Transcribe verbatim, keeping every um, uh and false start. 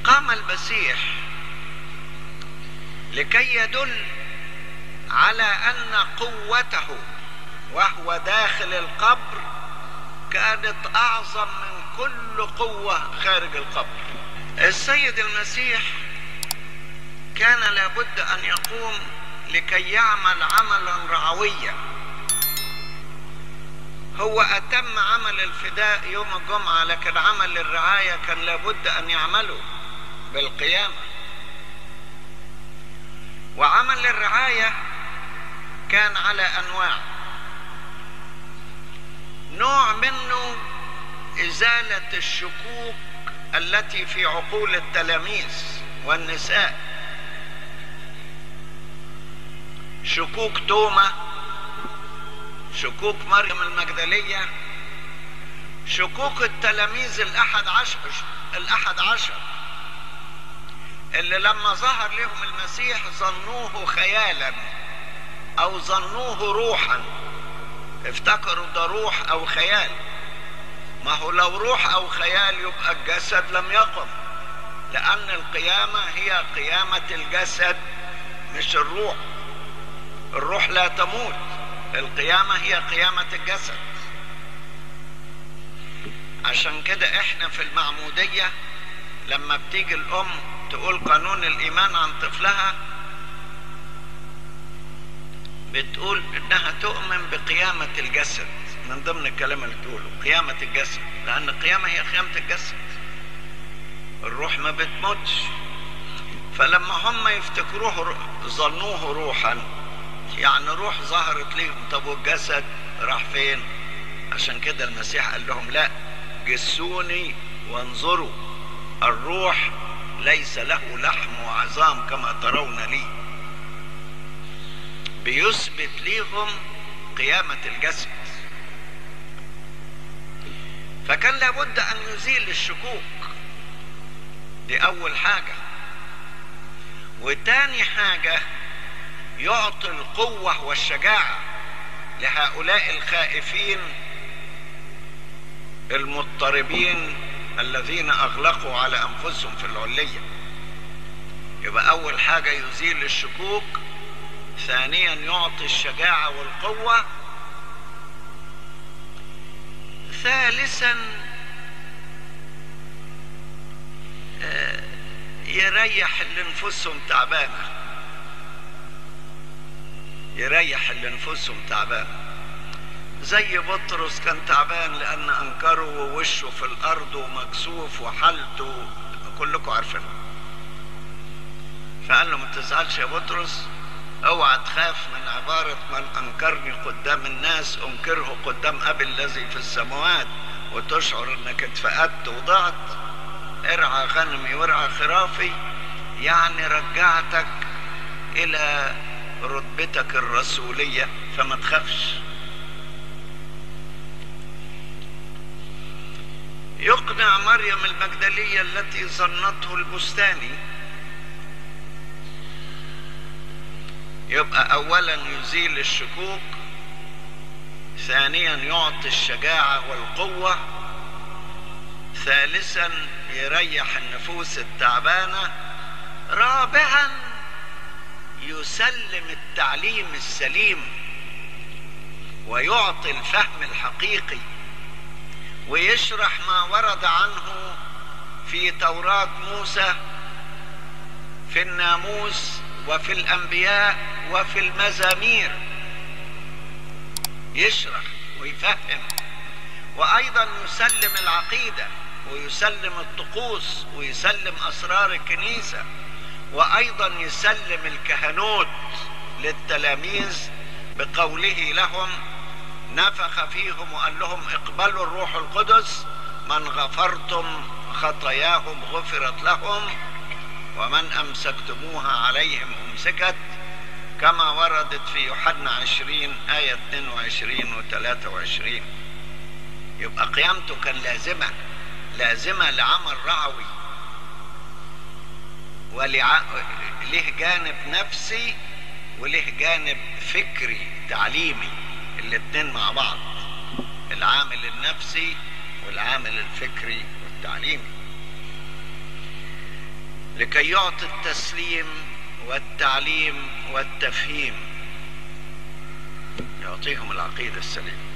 قام المسيح لكي يدل على أن قوته وهو داخل القبر كانت أعظم من كل قوة خارج القبر. السيد المسيح كان لابد أن يقوم لكي يعمل عملا رعويا. هو أتم عمل الفداء يوم الجمعة، لكن عمل الرعاية كان لابد أن يعمله بالقيامة. وعمل الرعاية كان على أنواع. نوع منه إزالة الشكوك التي في عقول التلاميذ والنساء، شكوك توما، شكوك مريم المجدلية، شكوك التلاميذ الأحد عشر الأحد عشر اللي لما ظهر لهم المسيح ظنوه خيالا أو ظنوه روحا، افتكروا ده روح أو خيال. ما هو لو روح أو خيال يبقى الجسد لم يقم، لأن القيامة هي قيامة الجسد مش الروح. الروح لا تموت، القيامة هي قيامة الجسد. عشان كده احنا في المعمودية لما بتيجي الأم تقول قانون الإيمان عن طفلها، بتقول إنها تؤمن بقيامة الجسد. من ضمن الكلام اللي تقوله قيامة الجسد، لأن القيامة هي قيامة الجسد، الروح ما بتموتش. فلما هم يفتكروه ظنوه روحا، يعني روح ظهرت ليهم، طب والجسد راح فين؟ عشان كده المسيح قال لهم لا، جسوني وانظروا، الروح ليس له لحم وعظام كما ترون لي. بيثبت ليهم قيامة الجسد. فكان لابد أن يزيل الشكوك، دي أول حاجة. وتاني حاجة يعطي القوة والشجاعة لهؤلاء الخائفين المضطربين الذين أغلقوا على أنفسهم في العلية. يبقى أول حاجة يزيل الشكوك، ثانيا يعطي الشجاعة والقوة، ثالثا يريح اللي نفوسهم تعبانة، يريح اللي نفوسهم تعبانة. زي بطرس كان تعبان لأن أنكره ووشه في الأرض ومكسوف وحالته كلكم عارفين. فقال له ما تزعلش يا بطرس، اوعى تخاف من عبارة من أنكرني قدام الناس أنكره قدام أبي الذي في السماوات، وتشعر أنك اتفقدت وضعت. ارعى غنمي وارعى خرافي، يعني رجعتك إلى رتبتك الرسولية، فما تخافش. يقنع مريم المجدلية التي ظنته البستاني. يبقى أولا يزيل الشكوك، ثانيا يعطي الشجاعة والقوة، ثالثا يريح النفوس التعبانة، رابعا يسلم التعليم السليم ويعطي الفهم الحقيقي، ويشرح ما ورد عنه في توراة موسى، في الناموس وفي الأنبياء وفي المزامير. يشرح ويفهم، وأيضا يسلم العقيدة ويسلم الطقوس ويسلم أسرار الكنيسة، وأيضا يسلم الكهنوت للتلاميذ بقوله لهم، نفخ فيهم وقال لهم اقبلوا الروح القدس، من غفرتم خطاياهم غفرت لهم، ومن أمسكتموها عليهم أمسكت، كما وردت في يوحنا عشرين آية اثنين وعشرين و ثلاثة وعشرين. يبقى قيامته كان لازمة لازمة لعمل رعوي، وله جانب نفسي وله جانب فكري تعليمي، الاتنين مع بعض، العامل النفسي والعامل الفكري والتعليمي. لكي يعطي التسليم والتعليم والتفهيم، يعطيهم العقيدة السليمة.